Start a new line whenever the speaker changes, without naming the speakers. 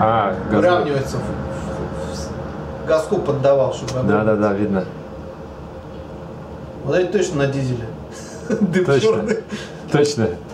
выравнивается. Газку поддавал, чтобы огонь.
Да, видно.
Вот это точно на дизеле. Дым
Точно.
черный.
Точно.